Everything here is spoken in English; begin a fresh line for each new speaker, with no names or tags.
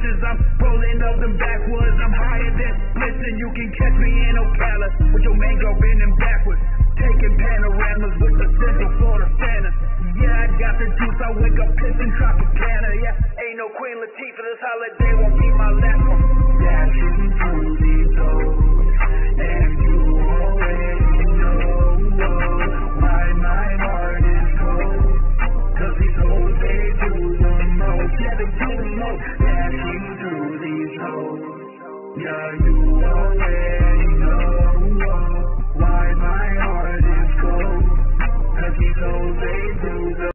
bitches. I'm pulling up them backwoods. I'm higher than listen, you can catch me in Ocala with your mango bending backwards, taking panoramas with the Central Florida Santa. Yeah, I got the juice. I wake up pissing Tropicana. Yeah, ain't no Queen Latifah. This holiday won't be my last one. Dashing through these doors, and you already know why my heart is cold. 'Cause these hoes, they do the most. Yeah, they do the most. Dashing through these hoes. Yeah, you already know why my heart is cold. 'Cause these hoes, they do the